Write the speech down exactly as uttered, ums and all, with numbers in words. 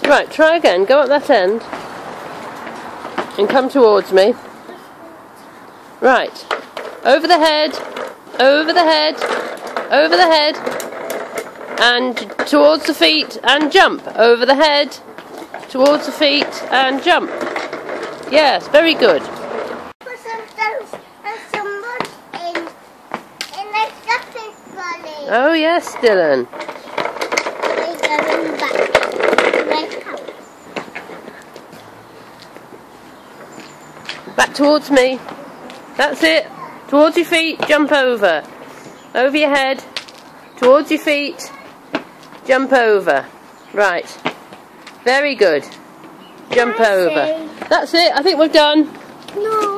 Right, try again. Go up that end and come towards me. Right. Over the head, over the head, over the head, and towards the feet and jump. Over the head, towards the feet and jump. Yes, very good. Put some stones and some mud in, in the shopping trolley. Oh yes, Dylan. We're going back to my house. Back towards me. That's it. Towards your feet, jump over. Over your head, towards your feet, jump over. Right. Very good. Jump That's over. it. That's it. I think we're done. No.